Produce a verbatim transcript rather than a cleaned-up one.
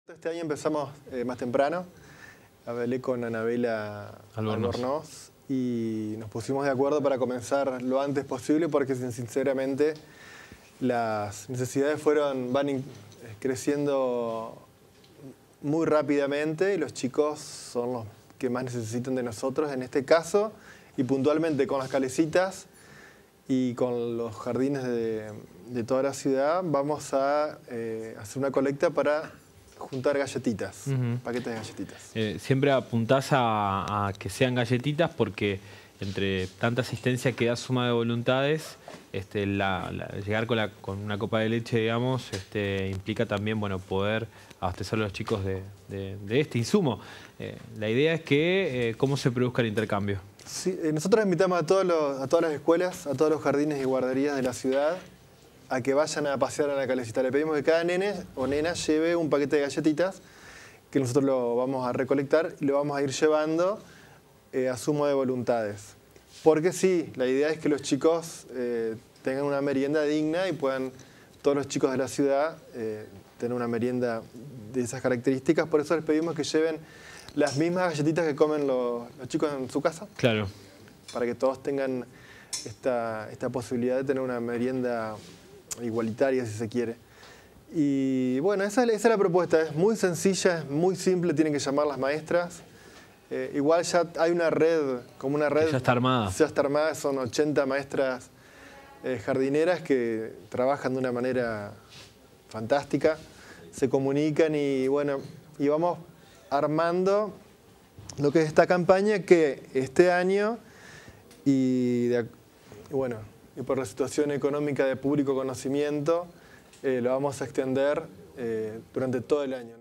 Este año empezamos eh, más temprano. Hablé con Anabela Albornoz. Albornoz y nos pusimos de acuerdo para comenzar lo antes posible porque sinceramente las necesidades fueron, van in, creciendo muy rápidamente y los chicos son los que más necesitan de nosotros en este caso, y puntualmente con las calecitas y con los jardines de, de toda la ciudad vamos a eh, hacer una colecta para juntar galletitas, uh-huh. paquetes de galletitas. Eh, siempre apuntás a, a que sean galletitas porque entre tanta asistencia que da Suma de Voluntades, este, la, la, llegar con, la, con una copa de leche, digamos, este, implica también bueno, poder abastecer a los chicos de, de, de este insumo. Eh, la idea es que, eh, ¿cómo se produzca el intercambio? Sí, eh, nosotros invitamos a, todos los, a todas las escuelas, a todos los jardines y guarderías de la ciudad a que vayan a pasear a la calecita. Le pedimos que cada nene o nena lleve un paquete de galletitas que nosotros lo vamos a recolectar y lo vamos a ir llevando eh, a Suma de Voluntades. Porque sí, la idea es que los chicos eh, tengan una merienda digna y puedan, todos los chicos de la ciudad, eh, tener una merienda de esas características. Por eso les pedimos que lleven las mismas galletitas que comen los, los chicos en su casa. Claro. Para que todos tengan esta, esta posibilidad de tener una merienda igualitaria, si se quiere. Y bueno, esa, esa es la propuesta. Es muy sencilla, es muy simple, tienen que llamar las maestras. Eh, igual ya hay una red, como una red... Ya está armada. Ya está armada, son ochenta maestras eh, jardineras que trabajan de una manera fantástica, se comunican y bueno, y vamos armando lo que es esta campaña que este año y de, bueno, y por la situación económica de público conocimiento, eh, lo vamos a extender eh, durante todo el año.